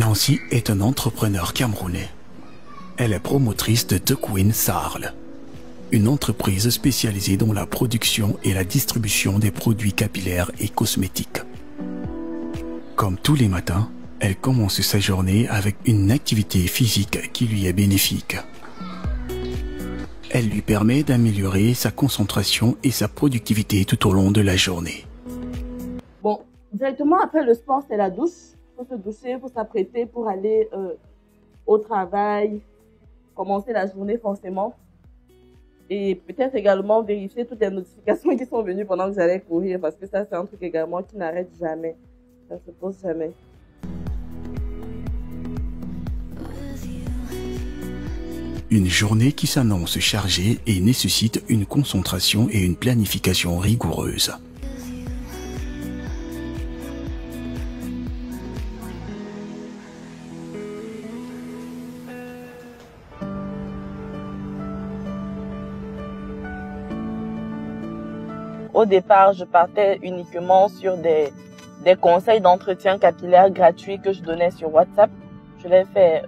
Nancy est un entrepreneur camerounais. Elle est promotrice de The Queen Sarl, une entreprise spécialisée dans la production et la distribution des produits capillaires et cosmétiques. Comme tous les matins, elle commence sa journée avec une activité physique qui lui est bénéfique. Elle lui permet d'améliorer sa concentration et sa productivité tout au long de la journée. Bon, directement après le sport, c'est la douche. Il faut se doucher, il faut s'apprêter pour aller au travail, commencer la journée forcément. Et peut-être également vérifier toutes les notifications qui sont venues pendant que j'allais courir, parce que ça, c'est un truc également qui n'arrête jamais. Ça se pose jamais. Une journée qui s'annonce chargée et nécessite une concentration et une planification rigoureuses. Au départ, je partais uniquement sur des conseils d'entretien capillaire gratuits que je donnais sur WhatsApp. Je l'ai fait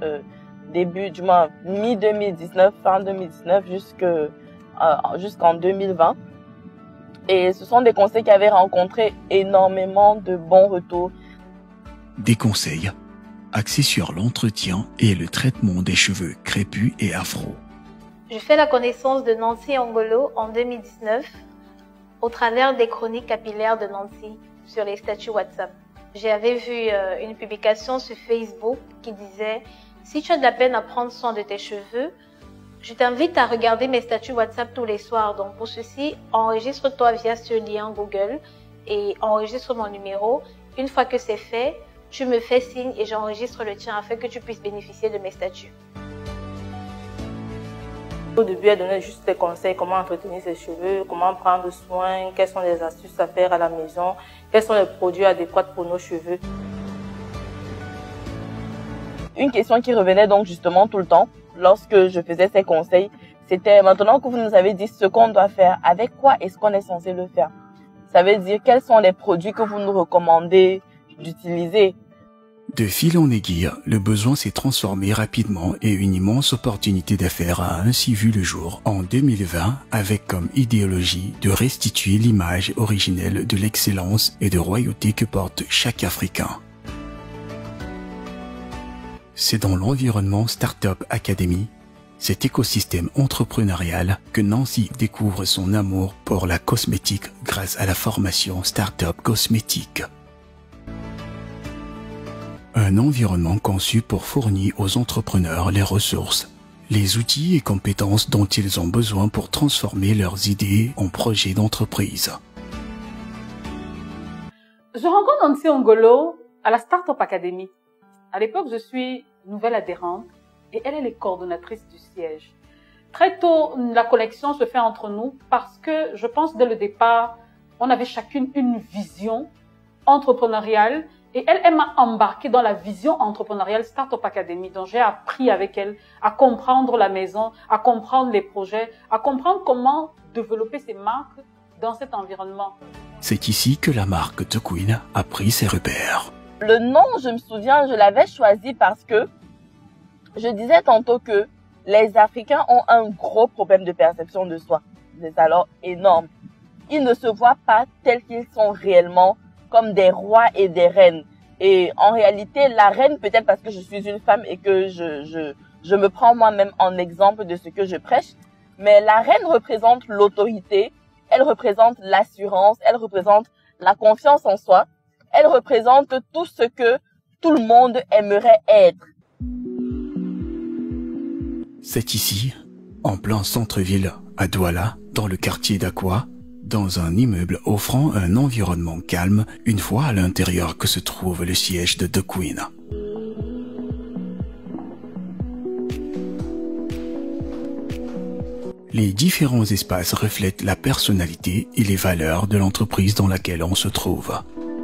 mi-2019, fin 2019 jusqu'en 2020. Et ce sont des conseils qui avaient rencontré énormément de bons retours. Des conseils axés sur l'entretien et le traitement des cheveux crépus et afro. Je fais la connaissance de Nancy Ngolo en 2019 au travers des chroniques capillaires de Nancy sur les statuts WhatsApp. J'avais vu une publication sur Facebook qui disait « Si tu as de la peine à prendre soin de tes cheveux, je t'invite à regarder mes statuts WhatsApp tous les soirs. Donc pour ceci, enregistre-toi via ce lien Google et enregistre mon numéro. Une fois que c'est fait, tu me fais signe et j'enregistre le tien afin que tu puisses bénéficier de mes statuts. » Au début, elle donnait juste des conseils, comment entretenir ses cheveux, comment prendre soin, quelles sont les astuces à faire à la maison, quels sont les produits adéquats pour nos cheveux. Une question qui revenait donc justement tout le temps lorsque je faisais ces conseils, c'était maintenant que vous nous avez dit ce qu'on doit faire, avec quoi est-ce qu'on est censé le faire? Ça veut dire quels sont les produits que vous nous recommandez d'utiliser? De fil en aiguille, le besoin s'est transformé rapidement et une immense opportunité d'affaires a ainsi vu le jour en 2020 avec comme idéologie de restituer l'image originelle de l'excellence et de royauté que porte chaque Africain. C'est dans l'environnement Startup Academy, cet écosystème entrepreneurial, que Nancy découvre son amour pour la cosmétique grâce à la formation Startup Cosmétique. Un environnement conçu pour fournir aux entrepreneurs les ressources, les outils et compétences dont ils ont besoin pour transformer leurs idées en projets d'entreprise. Je rencontre Nancy Ngolo à la Startup Academy. À l'époque, je suis nouvelle adhérente et elle est coordonnatrice du siège. Très tôt, la connexion se fait entre nous parce que je pense dès le départ, on avait chacune une vision entrepreneuriale. Et elle m'a embarquée dans la vision entrepreneuriale Startup Academy, dont j'ai appris avec elle à comprendre la maison, à comprendre les projets, à comprendre comment développer ses marques dans cet environnement. C'est ici que la marque The Queen a pris ses repères. Le nom, je me souviens, je l'avais choisi parce que je disais tantôt que les Africains ont un gros problème de perception de soi. C'est alors énorme. Ils ne se voient pas tels qu'ils sont réellement, comme des rois et des reines. Et en réalité, la reine, peut-être parce que je suis une femme et que je me prends moi-même en exemple de ce que je prêche, mais la reine représente l'autorité, elle représente l'assurance, elle représente la confiance en soi, elle représente tout ce que tout le monde aimerait être. C'est ici, en plein centre-ville, à Douala, dans le quartier d'Aqua, dans un immeuble offrant un environnement calme, une fois à l'intérieur que se trouve le siège de The Queen. Les différents espaces reflètent la personnalité et les valeurs de l'entreprise dans laquelle on se trouve.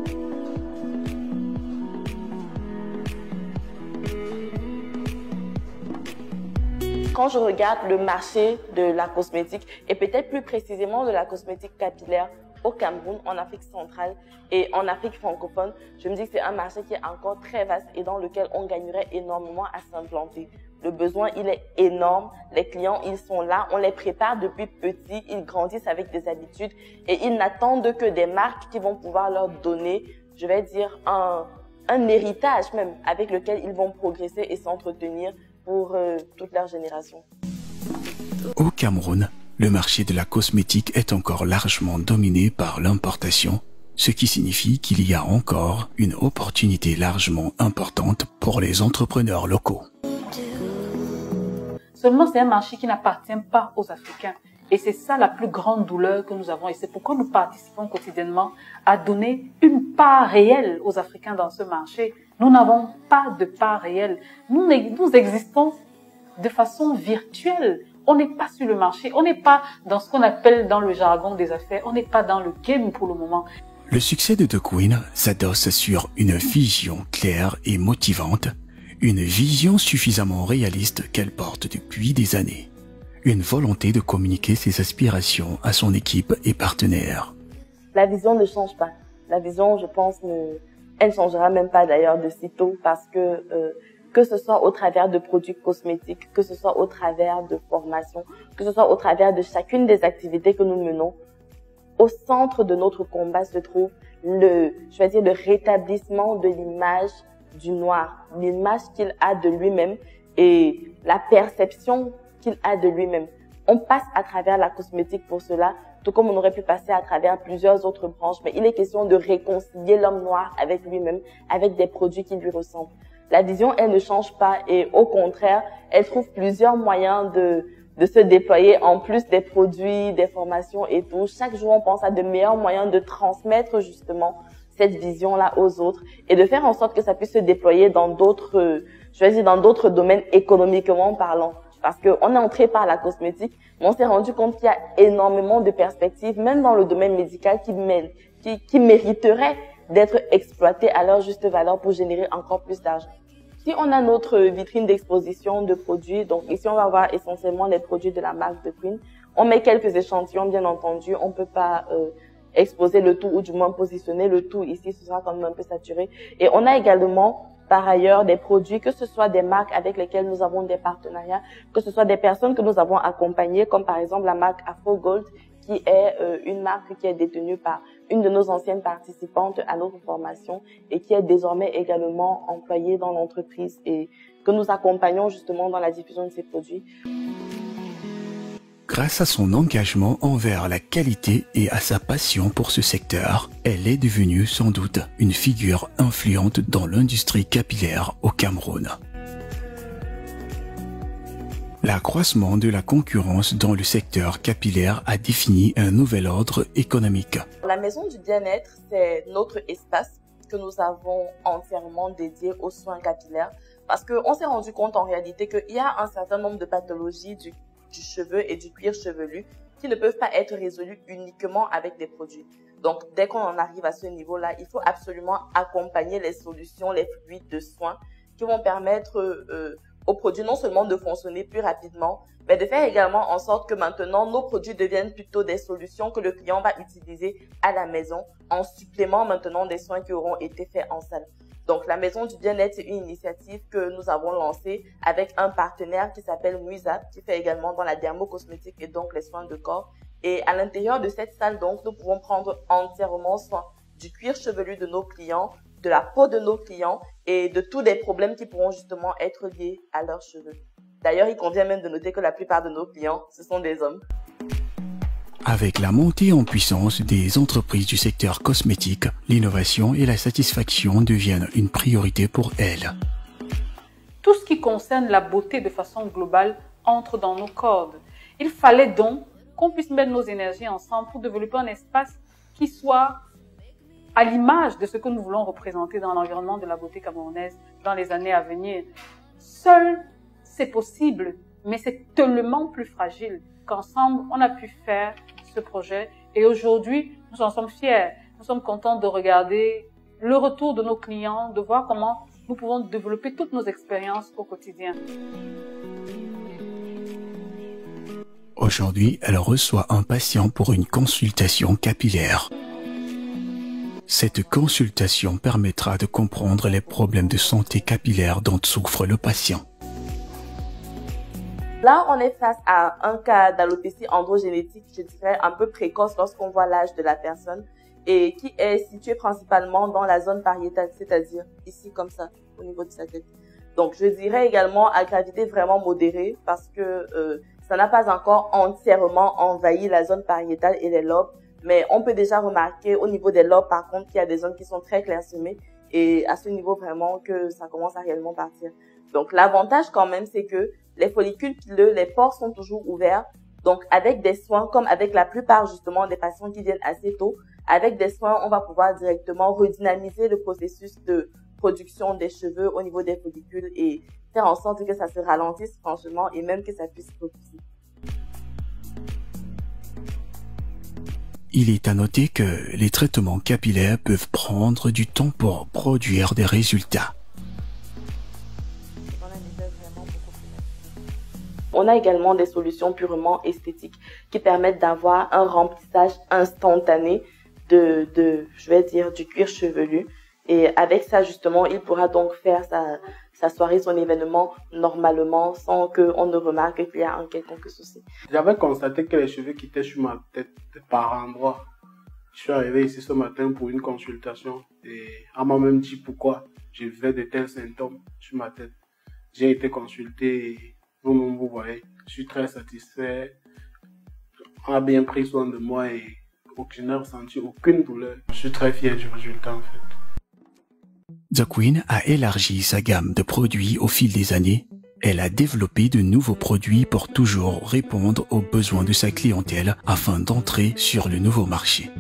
Quand je regarde le marché de la cosmétique, et peut-être plus précisément de la cosmétique capillaire, au Cameroun, en Afrique centrale et en Afrique francophone, je me dis que c'est un marché qui est encore très vaste et dans lequel on gagnerait énormément à s'implanter. Le besoin, il est énorme. Les clients, ils sont là. On les prépare depuis petits. Ils grandissent avec des habitudes et ils n'attendent que des marques qui vont pouvoir leur donner, je vais dire, un héritage même avec lequel ils vont progresser et s'entretenir pour toute leur génération. Au Cameroun, le marché de la cosmétique est encore largement dominé par l'importation, ce qui signifie qu'il y a encore une opportunité largement importante pour les entrepreneurs locaux. Seulement, c'est un marché qui n'appartient pas aux Africains. Et c'est ça la plus grande douleur que nous avons. Et c'est pourquoi nous participons quotidiennement à donner une part réelle aux Africains dans ce marché. Nous n'avons pas de part réelle. Nous existons de façon virtuelle. On n'est pas sur le marché. On n'est pas dans ce qu'on appelle dans le jargon des affaires. On n'est pas dans le game pour le moment. Le succès de The Queen s'adosse sur une vision claire et motivante, une vision suffisamment réaliste qu'elle porte depuis des années, une volonté de communiquer ses aspirations à son équipe et partenaires. La vision ne change pas. La vision, je pense, elle ne changera même pas d'ailleurs de sitôt parce que ce soit au travers de produits cosmétiques, que ce soit au travers de formations, que ce soit au travers de chacune des activités que nous menons, au centre de notre combat se trouve le rétablissement de l'image du noir, l'image qu'il a de lui-même et la perception qu'il a de lui-même. On passe à travers la cosmétique pour cela, tout comme on aurait pu passer à travers plusieurs autres branches, mais il est question de réconcilier l'homme noir avec lui-même, avec des produits qui lui ressemblent. La vision, elle ne change pas et au contraire, elle trouve plusieurs moyens de se déployer en plus des produits, des formations et tout. Chaque jour, on pense à de meilleurs moyens de transmettre justement cette vision-là aux autres et de faire en sorte que ça puisse se déployer dans d'autres, dans d'autres domaines économiquement parlant. Parce qu'on est entré par la cosmétique, mais on s'est rendu compte qu'il y a énormément de perspectives, même dans le domaine médical, qui mériteraient d'être exploitées à leur juste valeur pour générer encore plus d'argent. Si on a notre vitrine d'exposition de produits, donc ici on va voir essentiellement les produits de la marque The Queen. On met quelques échantillons, bien entendu, on peut pas exposer le tout ou du moins positionner le tout ici, ce sera quand même un peu saturé. Et on a également par ailleurs des produits, que ce soit des marques avec lesquelles nous avons des partenariats, que ce soit des personnes que nous avons accompagnées, comme par exemple la marque Afro Gold, qui est une marque qui est détenue par une de nos anciennes participantes à notre formation et qui est désormais également employée dans l'entreprise et que nous accompagnons justement dans la diffusion de ces produits. Grâce à son engagement envers la qualité et à sa passion pour ce secteur, elle est devenue sans doute une figure influente dans l'industrie capillaire au Cameroun. L'accroissement de la concurrence dans le secteur capillaire a défini un nouvel ordre économique. La maison du bien-être, c'est notre espace que nous avons entièrement dédié aux soins capillaires parce qu'on s'est rendu compte en réalité qu'il y a un certain nombre de pathologies du cheveu et du cuir chevelu qui ne peuvent pas être résolues uniquement avec des produits. Donc, dès qu'on en arrive à ce niveau-là, il faut absolument accompagner les solutions, les fluides de soins qui vont permettre aux produits non seulement de fonctionner plus rapidement, mais de faire également en sorte que maintenant, nos produits deviennent plutôt des solutions que le client va utiliser à la maison en supplément maintenant des soins qui auront été faits en salle. Donc, la Maison du Bien-être, c'est une initiative que nous avons lancée avec un partenaire qui s'appelle Muisa, qui fait également dans la dermocosmétique et donc les soins de corps. Et à l'intérieur de cette salle, donc, nous pouvons prendre entièrement soin du cuir chevelu de nos clients, de la peau de nos clients et de tous les problèmes qui pourront justement être liés à leurs cheveux. D'ailleurs, il convient même de noter que la plupart de nos clients, ce sont des hommes. Avec la montée en puissance des entreprises du secteur cosmétique, l'innovation et la satisfaction deviennent une priorité pour elles. Tout ce qui concerne la beauté de façon globale entre dans nos cordes. Il fallait donc qu'on puisse mettre nos énergies ensemble pour développer un espace qui soit à l'image de ce que nous voulons représenter dans l'environnement de la beauté camerounaise dans les années à venir. Seul, c'est possible, mais c'est tellement plus fragile qu'ensemble, on a pu faire ce projet. Et aujourd'hui, nous en sommes fiers. Nous sommes contents de regarder le retour de nos clients, de voir comment nous pouvons développer toutes nos expériences au quotidien. Aujourd'hui, elle reçoit un patient pour une consultation capillaire. Cette consultation permettra de comprendre les problèmes de santé capillaire dont souffre le patient. Là, on est face à un cas d'alopécie androgénétique, je dirais, un peu précoce lorsqu'on voit l'âge de la personne et qui est situé principalement dans la zone pariétale, c'est-à-dire ici comme ça, au niveau de sa tête. Donc, je dirais également à gravité vraiment modérée parce que ça n'a pas encore entièrement envahi la zone pariétale et les lobes, mais on peut déjà remarquer au niveau des lobes, par contre, qu'il y a des zones qui sont très clairsemées et à ce niveau vraiment que ça commence à réellement partir. Donc, l'avantage quand même, c'est que les follicules pileux, les pores sont toujours ouverts. Donc, avec des soins, comme avec la plupart justement des patients qui viennent assez tôt, avec des soins, on va pouvoir directement redynamiser le processus de production des cheveux au niveau des follicules et faire en sorte que ça se ralentisse franchement et même que ça puisse repousser. Il est à noter que les traitements capillaires peuvent prendre du temps pour produire des résultats. On a également des solutions purement esthétiques qui permettent d'avoir un remplissage instantané je vais dire, du cuir chevelu. Et avec ça, justement, il pourra donc faire sa soirée, son événement normalement sans qu'on ne remarque qu'il y a un quelconque souci. J'avais constaté que les cheveux quittaient sur ma tête par endroits. Je suis arrivé ici ce matin pour une consultation et on m'a même dit pourquoi je vivais de tels symptômes sur ma tête. J'ai été consulté et vous-même vous voyez, je suis très satisfait. On a bien pris soin de moi et je n'ai ressenti aucune douleur. Je suis très fier du résultat en fait. The Queen a élargi sa gamme de produits au fil des années. Elle a développé de nouveaux produits pour toujours répondre aux besoins de sa clientèle afin d'entrer sur le nouveau marché.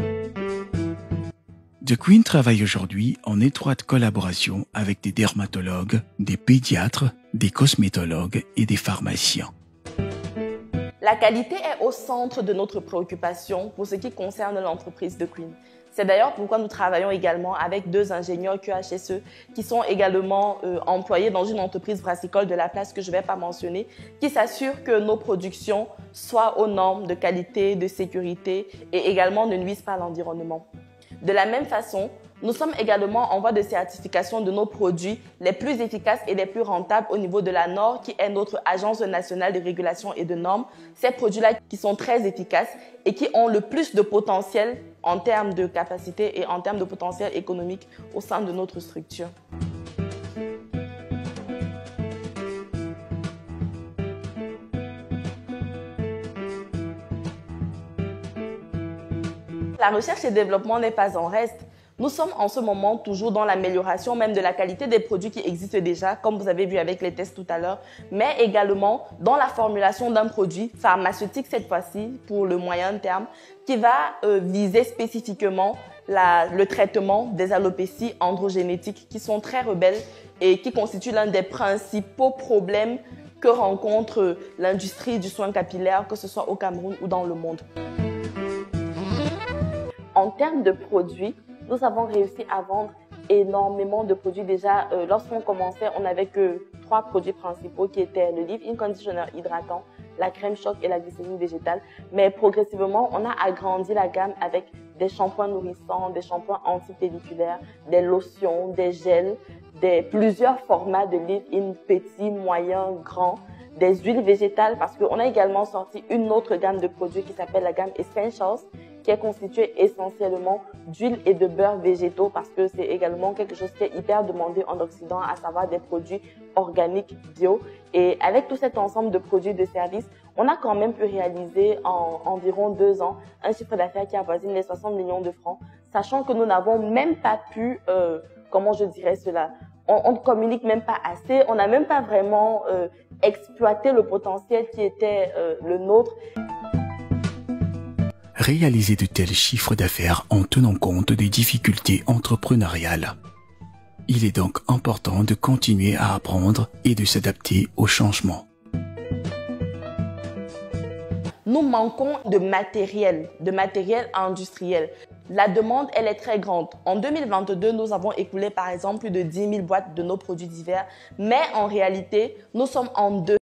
The Queen travaille aujourd'hui en étroite collaboration avec des dermatologues, des pédiatres, des cosmétologues et des pharmaciens. La qualité est au centre de notre préoccupation pour ce qui concerne l'entreprise The Queen. C'est d'ailleurs pourquoi nous travaillons également avec 2 ingénieurs QHSE qui sont également employés dans une entreprise brassicole de la place que je ne vais pas mentionner, qui s'assure que nos productions soient aux normes de qualité, de sécurité et également ne nuisent pas à l'environnement. De la même façon, nous sommes également en voie de certification de nos produits les plus efficaces et les plus rentables au niveau de la NOR, qui est notre agence nationale de régulation et de normes. Ces produits-là qui sont très efficaces et qui ont le plus de potentiel en termes de capacité et en termes de potentiel économique au sein de notre structure. La recherche et développement n'est pas en reste. Nous sommes en ce moment toujours dans l'amélioration même de la qualité des produits qui existent déjà, comme vous avez vu avec les tests tout à l'heure, mais également dans la formulation d'un produit pharmaceutique cette fois-ci pour le moyen terme qui va viser spécifiquement le traitement des alopécies androgénétiques qui sont très rebelles et qui constituent l'un des principaux problèmes que rencontre l'industrie du soin capillaire, que ce soit au Cameroun ou dans le monde. En termes de produits, nous avons réussi à vendre énormément de produits. Déjà, lorsqu'on commençait, on n'avait que 3 produits principaux qui étaient le leave-in conditioner hydratant, la crème choc et la glycérine végétale. Mais progressivement, on a agrandi la gamme avec des shampoings nourrissants, des shampoings antipelliculaires, des lotions, des gels, plusieurs formats de leave-in petit, moyen, grand, des huiles végétales parce qu'on a également sorti une autre gamme de produits qui s'appelle la gamme Essentials, qui est constituée essentiellement d'huile et de beurre végétaux parce que c'est également quelque chose qui est hyper demandé en Occident, à savoir des produits organiques bio. Et avec tout cet ensemble de produits de services, on a quand même pu réaliser en environ 2 ans un chiffre d'affaires qui avoisine les 60 millions de francs, sachant que nous n'avons même pas pu, comment je dirais cela, on ne communique même pas assez, on n'a même pas vraiment exploité le potentiel qui était le nôtre. Réaliser de tels chiffres d'affaires en tenant compte des difficultés entrepreneuriales. Il est donc important de continuer à apprendre et de s'adapter aux changements. Nous manquons de matériel industriel. La demande, elle est très grande. En 2022, nous avons écoulé par exemple plus de 10 000 boîtes de nos produits divers, mais en réalité, nous sommes en